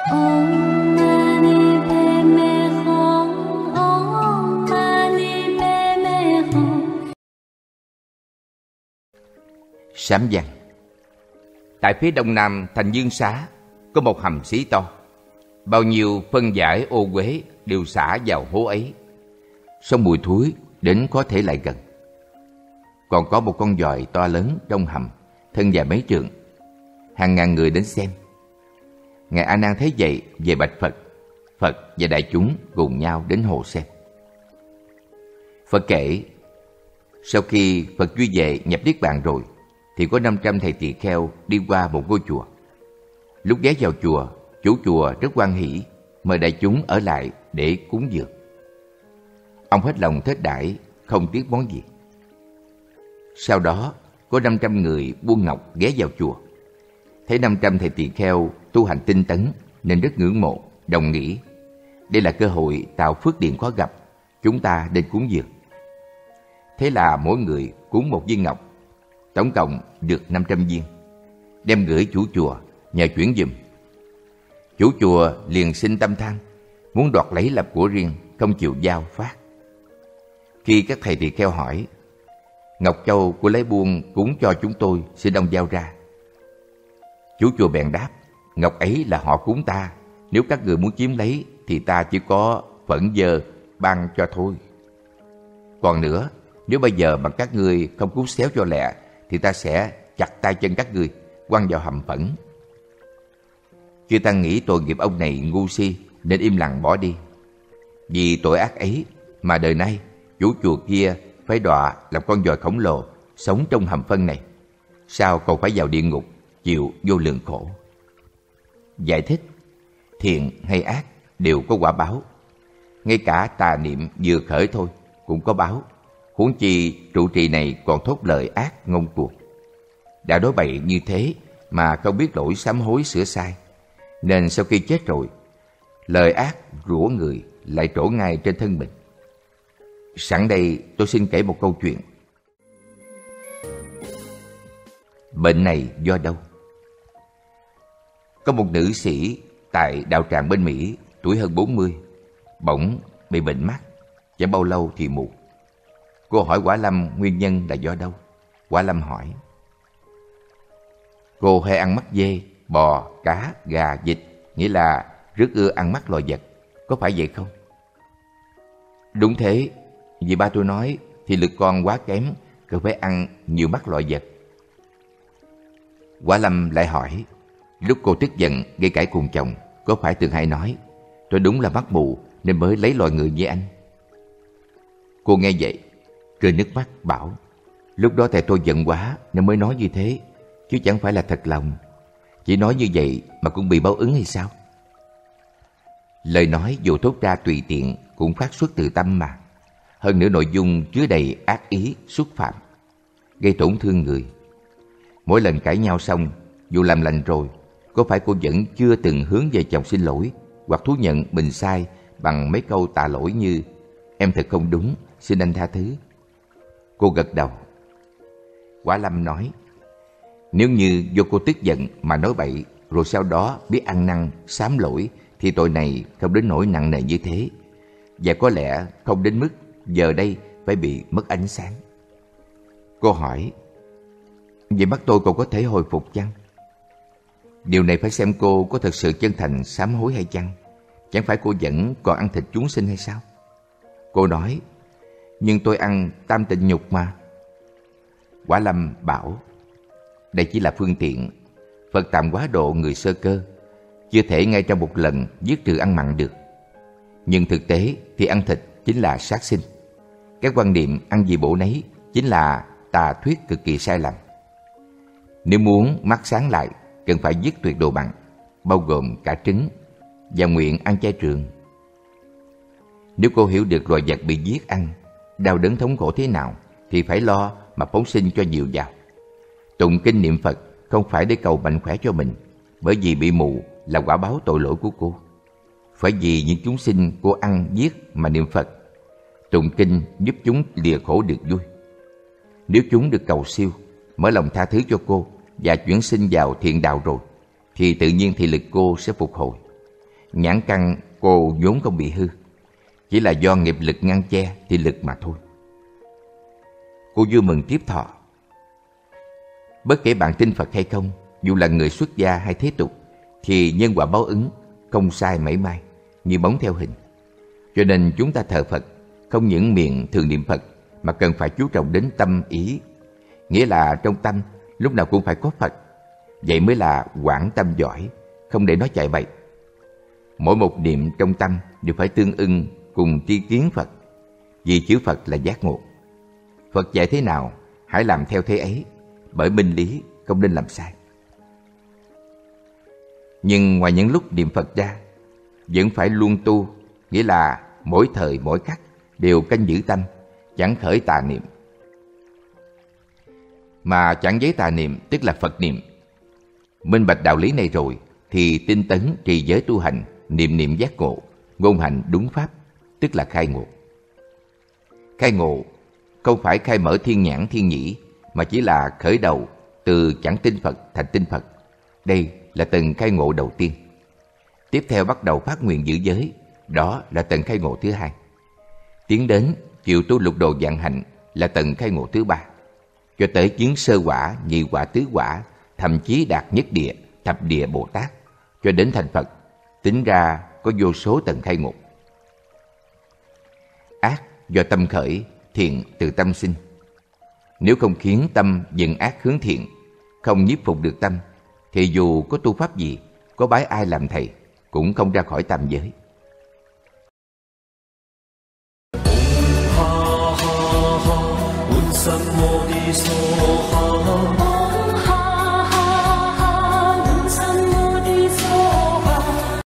Om Mani Padme Hum. Om Mani Padme Hum. Sám văn. Tại phía đông nam thành Dương Xá có một hầm xí to. Bao nhiêu phân giải ô uế đều xả vào hố ấy. Sông mùi thối đến có thể lại gần. Còn có một con giòi to lớn trong hầm, thân dài mấy trượng. Hàng ngàn người đến xem. Ngài A Nan thấy vậy về bạch Phật. Phật và đại chúng cùng nhau đến hồ xem. Phật kể, sau khi Phật duy về nhập niết bàn rồi, thì có 500 thầy tỳ kheo đi qua một ngôi chùa. Lúc ghé vào chùa, chủ chùa rất hoan hỷ, mời đại chúng ở lại để cúng dường. Ông hết lòng thết đãi, không tiếc món gì. Sau đó, có 500 người buôn ngọc ghé vào chùa. Thấy 500 thầy tỳ kheo tu hành tinh tấn nên rất ngưỡng mộ, đồng nghĩ đây là cơ hội tạo phước điền khó gặp, chúng ta nên cúng dường. Thế là mỗi người cúng một viên ngọc, tổng cộng được 500 viên, đem gửi chủ chùa nhờ chuyển giùm. Chủ chùa liền sinh tâm than, muốn đoạt lấy làm của riêng, không chịu giao phát. Khi các thầy tỳ kheo hỏi, ngọc châu của lấy buôn cúng cho chúng tôi, xin ông giao ra. Chủ chùa bèn đáp, ngọc ấy là họ cúng ta, nếu các người muốn chiếm lấy thì ta chỉ có phẫn dơ ban cho thôi. Còn nữa, nếu bây giờ mà các ngươi không cúng xéo cho lẹ thì ta sẽ chặt tay chân các ngươi, quăng vào hầm phẫn. Chư Tăng nghĩ tội nghiệp ông này ngu si nên im lặng bỏ đi. Vì tội ác ấy mà đời nay chủ chùa kia phải đọa làm con giòi khổng lồ sống trong hầm phân này, sao còn phải vào địa ngục chịu vô lượng khổ. Giải thích, thiện hay ác đều có quả báo. Ngay cả tà niệm vừa khởi thôi cũng có báo. Huống chi trụ trì này còn thốt lời ác ngông cuồng. Đã đối bậy như thế mà không biết lỗi sám hối sửa sai, nên sau khi chết rồi, lời ác rủa người lại trổ ngay trên thân mình. Sẵn đây tôi xin kể một câu chuyện. Bệnh này do đâu? Có một nữ sĩ tại đạo tràng bên Mỹ, tuổi hơn 40, bỗng bị bệnh mắt, chẳng bao lâu thì mù. Cô hỏi Quả Lâm nguyên nhân là do đâu? Quả Lâm hỏi, cô hay ăn mắt dê, bò, cá, gà, vịt, nghĩa là rất ưa ăn mắt loài vật, có phải vậy không? Đúng thế, vì ba tôi nói thì lực con quá kém, cần phải ăn nhiều mắt loài vật. Quả Lâm lại hỏi, lúc cô tức giận gây cãi cùng chồng, có phải thường hay nói, tôi đúng là mắt mù nên mới lấy loài người như anh? Cô nghe vậy, rơi nước mắt bảo, lúc đó tại tôi giận quá nên mới nói như thế, chứ chẳng phải là thật lòng. Chỉ nói như vậy mà cũng bị báo ứng hay sao? Lời nói dù thốt ra tùy tiện cũng phát xuất từ tâm mà. Hơn nữa nội dung chứa đầy ác ý, xúc phạm, gây tổn thương người. Mỗi lần cãi nhau xong, dù làm lành rồi, có phải cô vẫn chưa từng hướng về chồng xin lỗi hoặc thú nhận mình sai bằng mấy câu tạ lỗi như em thật không đúng, xin anh tha thứ? Cô gật đầu. Quả Lâm nói, nếu như do cô tức giận mà nói bậy rồi sau đó biết ăn năn sám lỗi thì tội này không đến nỗi nặng nề như thế, và có lẽ không đến mức giờ đây phải bị mất ánh sáng. Cô hỏi, vậy mắt tôi còn có thể hồi phục chăng? Điều này phải xem cô có thật sự chân thành sám hối hay chăng. Chẳng phải cô vẫn còn ăn thịt chúng sinh hay sao? Cô nói, nhưng tôi ăn tam tịnh nhục mà. Quả Lâm bảo, đây chỉ là phương tiện. Phật tạm quá độ người sơ cơ, chưa thể ngay trong một lần giết trừ ăn mặn được. Nhưng thực tế thì ăn thịt chính là sát sinh. Các quan niệm ăn gì bổ nấy chính là tà thuyết cực kỳ sai lầm. Nếu muốn mắt sáng lại, cần phải dứt tuyệt đồ mặn, bao gồm cả trứng, và nguyện ăn chay trường. Nếu cô hiểu được loài vật bị giết ăn, đau đớn thống khổ thế nào, thì phải lo mà phóng sinh cho nhiều vào. Tụng kinh niệm Phật không phải để cầu mạnh khỏe cho mình, bởi vì bị mù là quả báo tội lỗi của cô. Phải vì những chúng sinh cô ăn giết mà niệm Phật. Tụng kinh giúp chúng lìa khổ được vui. Nếu chúng được cầu siêu, mở lòng tha thứ cho cô và chuyển sinh vào thiện đạo rồi, thì tự nhiên thị lực cô sẽ phục hồi. nhãn căn cô vốn không bị hư, chỉ là do nghiệp lực ngăn che thị lực mà thôi. Cô vui mừng tiếp thọ. Bất kể bạn tin Phật hay không, dù là người xuất gia hay thế tục, thì nhân quả báo ứng không sai mảy may, như bóng theo hình. Cho nên chúng ta thờ Phật không những miệng thường niệm Phật, mà cần phải chú trọng đến tâm ý. Nghĩa là trong tâm lúc nào cũng phải có Phật. Vậy mới là quảng tâm giỏi, không để nó chạy bậy. Mỗi một niệm trong tâm đều phải tương ưng cùng tri kiến Phật, vì chữ Phật là giác ngộ. Phật dạy thế nào, hãy làm theo thế ấy, bởi minh lý không nên làm sai. Nhưng ngoài những lúc niệm Phật ra, vẫn phải luôn tu, nghĩa là mỗi thời mỗi khắc đều canh giữ tâm, chẳng khởi tà niệm. Mà chẳng giấy tà niệm tức là Phật niệm. Minh bạch đạo lý này rồi thì tinh tấn trì giới tu hành, niệm niệm giác ngộ, ngôn hành đúng pháp, tức là khai ngộ. Khai ngộ không phải khai mở thiên nhãn thiên nhĩ, mà chỉ là khởi đầu từ chẳng tin Phật thành tin Phật. Đây là tầng khai ngộ đầu tiên. Tiếp theo bắt đầu phát nguyện giữ giới, đó là tầng khai ngộ thứ hai. Tiến đến chịu tu lục đồ vạn hạnh là tầng khai ngộ thứ ba. Cho tới chứng sơ quả, nhị quả, tứ quả, thậm chí đạt nhất địa, thập địa Bồ Tát, cho đến thành Phật, tính ra có vô số tầng khai ngộ. Ác do tâm khởi, thiện từ tâm sinh. Nếu không khiến tâm dừng ác hướng thiện, không nhiếp phục được tâm, thì dù có tu pháp gì, có bái ai làm thầy, cũng không ra khỏi tam giới. Om Ha Ha Ha, Bổn Sam Mô Ni So Ha.